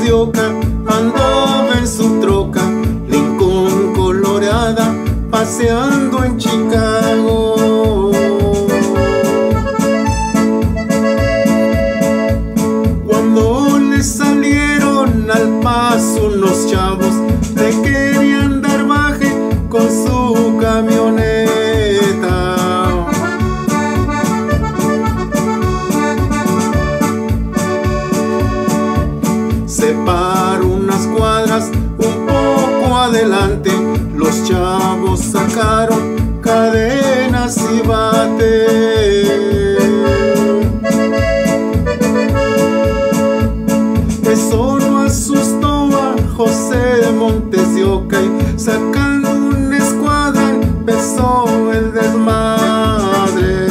de Oca andaba en su troca, Lincoln colorada, paseando en Chicago. Cuando le salieron al paso unos chavos, le querían dar baje con su camioneta. Se paró unas cuadras un poco adelante, los chavos sacaron cadenas y bate. Eso no asustó a José Montes de Oca y sacando una escuadra empezó el desmadre.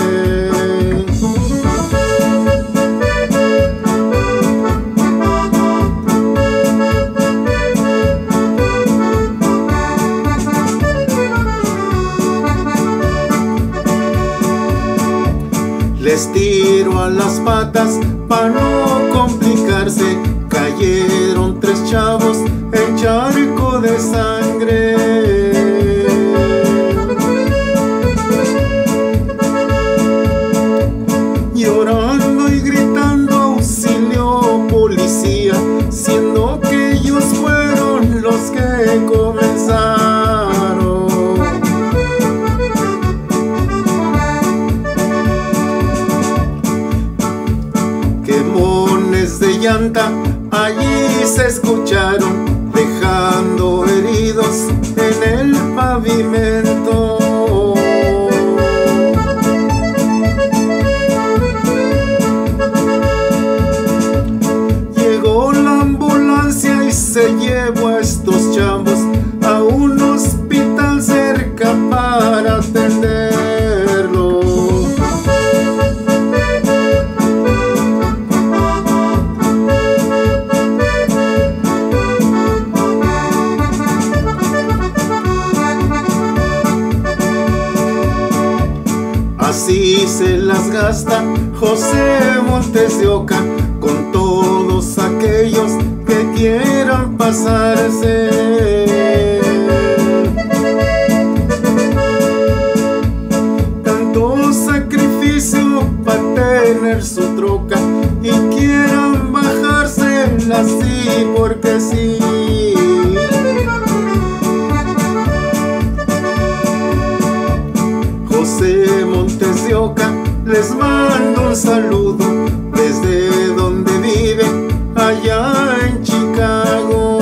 Les tiró a las patas para no complicarse, cayeron 3 chavos en charco de sangre. Llorando y gritando auxilio policía, siendo que ellos fueron los que comenzaron. Quemones de llanta allí se escucharon, dejando heridos en el pavimento. Llegó la ambulancia y se llevó a estos chavos a un hospital cerca para atenderlo. Así se las gasta José Montes de Oca con todos aquellos que quieran pasarse. Tanto sacrificio para tener su troca y quieran bajársela así porque sí. José Montes de Oca les mando un saludo desde donde vive allá en Chicago.